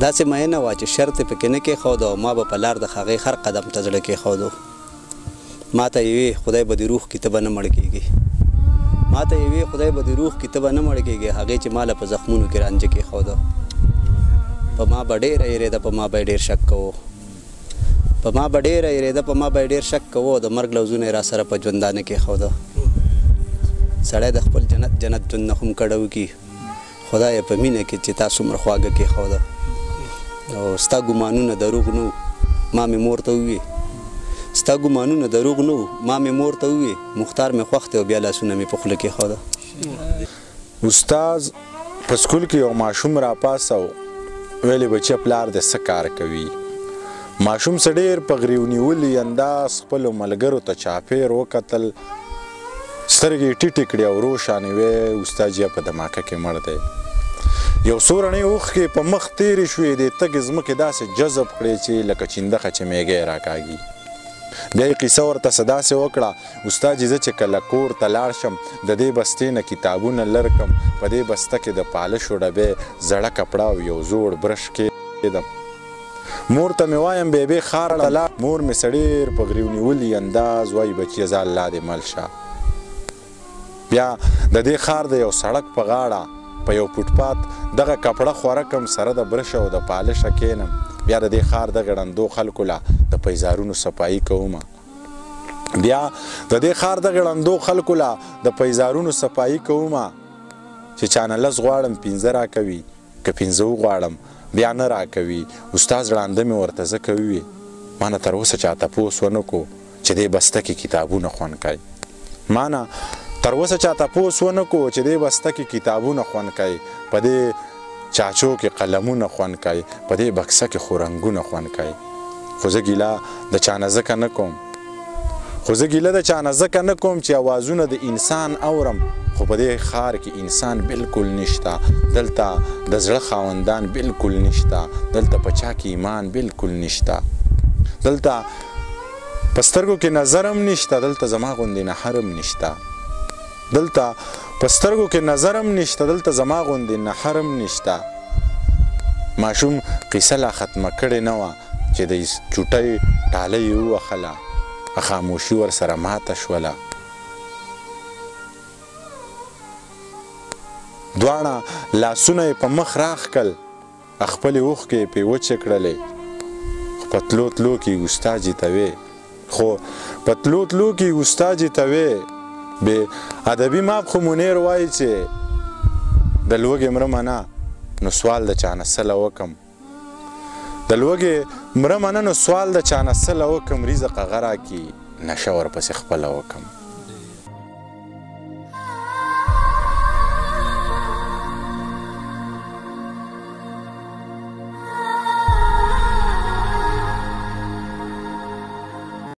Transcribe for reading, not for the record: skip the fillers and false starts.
داسې مینه وه چې شرط یې پکې نه کېښود او ما به په لار د هغې هر قدم ته زړه کېښودو. ما ته یې وې خدای به دې روح کې ته به نه مړ کېږي، ما ته یې وې خدای به دې روح کې ته به نه مړ کېږي. هغې چې ما له په زخمونو کې رانجه کېښودو. په ما به ډېره یېرېده، په ما به یې ډېر شک کوو، په ما به ډېره یېرېده، په ما به یې ډېر شک کوو. د مرګ لوظونه یې را سره په ژوندانه کېښودو. سړی د خپل جنت ژوند نه هم کډه وکړي، خدایه په مینه کې چې تا څومره خواږه کېښوده. او ستا ګمانونه دروغ نه وو، ما مې مور ته ووې، ستا ګمانونه دروغ نه وو، ما مې مور ته ووې، مختار مې خوښ دی او بیا لاسونه مې په خوله کېښوده. استاد په سکول کې یو ماشوم راپاڅو، ویلې بچیه پلار دې څه کار کوي. ماشوم څه ډېر په غریو نیولي انداز خپلو ملګرو ته چاپېر وکتل، سترګې یې ټیټې کړې او روښانې وې استاد جی په دماکه کې مړ دی. یو څو رڼې اوښکې په مخ تېرې شوې، د تګې ځمکې داسې جذب کړې چې لکه چیندخه چې میږی راکاږي. بیا یې قیصه ورته څه داسې وکړه، استاد جي زه چې کله کور ته لاړ شم د دې بستې نه کتابونه لر کم، په دې بسته کې د پالشو ډبې، زړه کپړه او یو زوړ برش کېدم. مور ته مې وایم بیبې ښار ته لاړ، مور مې څه ډېر په غریو نیولي انداز وایي بچیه ځه الله دې مل شه. بیا د دې ښار د یو سړک په غاړه په یو فوټپات دغه کپړه خوره کم، سره د برش او د پالشه کینم. بیا د دې ښار دغه ړندو خلکو له د پیزارونو صفایي کومه، بیا د دې ښار دغه ړندو خلکو له د پیزارونو صفایي کومه، چې چانه لس غواړم پنځه راکوي، که پنځه وغواړم بیا نه راکوي. استاد ړانده مې ورته ځکه ووې، ما نه تر اوسه چا تپوس ونه کړو چې دې بسته کې کتابونه خوند کوي، ما نه تر اوسه چا تپوس ونه کړو چې دې بسته کې کتابونه خوند کوي، په دې چاچو کې قلمونه خوند کوي، په دې بکسه کې خو رنګونه خوند کوي. خو زه ګیله د چا نه ځکه نه کوم، خو زه ګیله د چا نه ځکه نه کوم چې اوازونه د انسان اورم، خو په دې ښار کې انسان بالکل نشته، دلته د زړه خاوندان بالکل نشته، دلته په چا کې ایمان بالکل نشته، دلته په سترګو کې نظر هم نشته، دلته زما غوندې نهر هم نشته، دلته په سترګو کې نظر هم نشته، دلته زما غوندې نهر هم نشته. ماشوم قیصه لا ختمه کړې نه وه چې د چوټۍ ډاله یې ووهله، خاموشي ورسره ماته شوله. دواړه لاسونه یې په مخ راښکل، خپلې اوښکې یې پرې وچې کړلې. خو په تلو تلو کې استاد جي ته وې، خو په تلو تلو کې استاد جي ته وې، بې ادبي ماب خو منیر وایي چې د لوږې مړه منه نو سوال د چا نه سله وکم، د لوږې مړه منه نو سوال د چا نه سله وکم، رزق هغه راکړي نشه ورپسې خپله وکم.